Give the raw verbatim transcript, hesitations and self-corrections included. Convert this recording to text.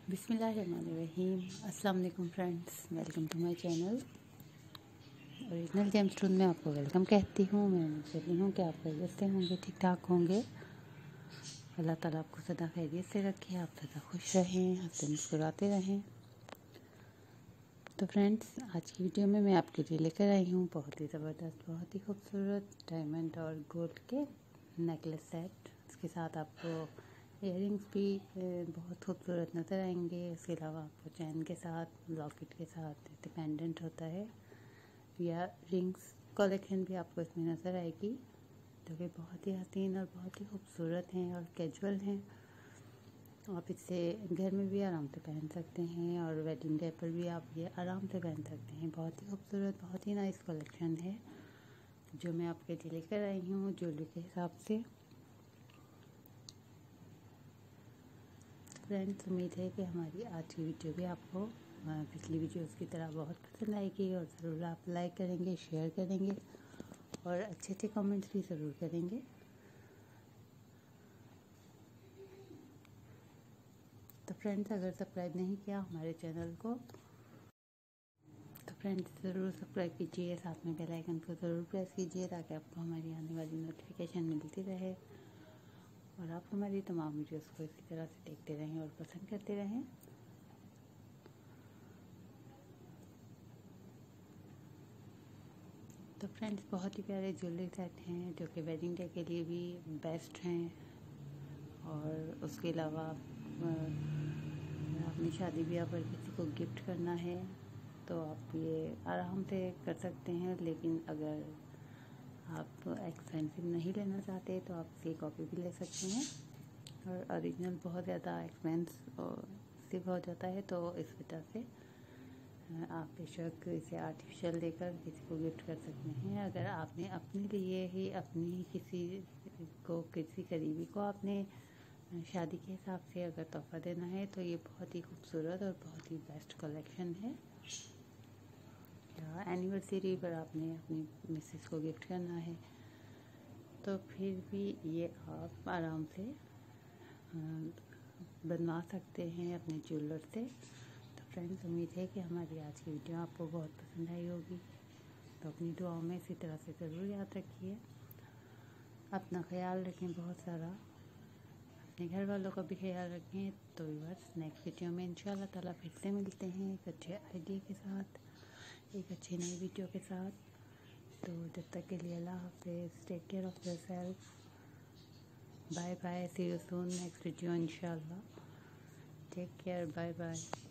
बिस्मिल्लाहिर्रहमानिर्रहीम। अस्सलाम वालेकुम friends, welcome to my channel original gemstone में आपको वेलकम कहती हूँ। मैं उम्मीद करती हूँ कि आप खैरियत से होंगे, ठीक ठाक होंगे। अल्लाह ताला आपको सदा खैरियत से रखे, आप सदा खुश रहें, हंसते मुस्कुराते रहें। तो फ्रेंड्स, आज की वीडियो में मैं आपके लिए लेकर आई हूँ बहुत ही ज़बरदस्त, बहुत ही खूबसूरत डायमंड और गोल्ड के नेकलेस सेट। इसके साथ आपको इयररिंग्स भी बहुत खूबसूरत नज़र आएंगे। इसके अलावा आपको चैन के साथ, लॉकेट के साथ डिपेंडेंट होता है या रिंग्स कलेक्शन भी आपको इसमें नज़र आएगी, जो कि बहुत ही हसीन और बहुत ही खूबसूरत हैं और कैजुअल हैं। आप इसे घर में भी आराम से पहन सकते हैं और वेडिंग डे पर भी आप ये आराम से पहन सकते हैं। बहुत ही खूबसूरत, बहुत ही नाइस कलेक्शन है जो मैं आपके लिए लेकर आई हूँ ज्वेलरी के हिसाब से। फ्रेंड्स, उम्मीद है कि हमारी आज की वीडियो भी आपको पिछली वीडियोस की तरह बहुत पसंद आएगी और ज़रूर आप लाइक करेंगे, शेयर करेंगे और अच्छे अच्छे कमेंट्स भी ज़रूर करेंगे। तो फ्रेंड्स, अगर सब्सक्राइब नहीं किया हमारे चैनल को तो फ्रेंड्स ज़रूर सब्सक्राइब कीजिए, साथ में बेल आइकन को ज़रूर प्रेस कीजिए ताकि आपको हमारी आने वाली नोटिफिकेशन मिलती रहे और आप हमारी तमाम वीडियोस को इसी तरह से देखते रहें और पसंद करते रहें। तो फ्रेंड्स, बहुत ही प्यारे ज्वेलरी सेट हैं जो कि वेडिंग डे के लिए भी बेस्ट हैं और उसके अलावा अपनी शादी ब्याह पर किसी को गिफ्ट करना है तो आप ये आराम से कर सकते हैं। लेकिन अगर आप एक्सपेंसिव नहीं लेना चाहते तो आप इसकी कॉपी भी ले सकते हैं और ओरिजिनल बहुत ज़्यादा एक्सपेंसिव हो जाता है, तो इस वजह से आप बेशक इसे आर्टिफिशियल देकर किसी को गिफ्ट कर सकते हैं। अगर आपने अपने लिए ही अपनी किसी को, किसी करीबी को आपने शादी के हिसाब से अगर तोहफा देना है तो ये बहुत ही खूबसूरत और बहुत ही बेस्ट कलेक्शन है। या एनिवर्सरी पर आपने अपनी मिसेस को गिफ्ट करना है तो फिर भी ये आप आराम से बनवा सकते हैं अपने ज्वेलर से। तो फ्रेंड्स, उम्मीद है कि हमारी आज की वीडियो आपको बहुत पसंद आई होगी। तो अपनी दुआओं में इसी तरह से ज़रूर याद रखिए, अपना ख्याल रखें बहुत सारा, अपने घर वालों का भी ख्याल रखें। तो बस नेक्स्ट वीडियो में इंशाल्लाह ताला फिर से मिलते हैं एक अच्छे आइडिया के साथ, एक अच्छी नई वीडियो के साथ। तो जब तक के लिए अल्लाह हाफिज़, take care of yourself, bye bye, see you soon next video इंशाल्लाह। Take care, bye bye.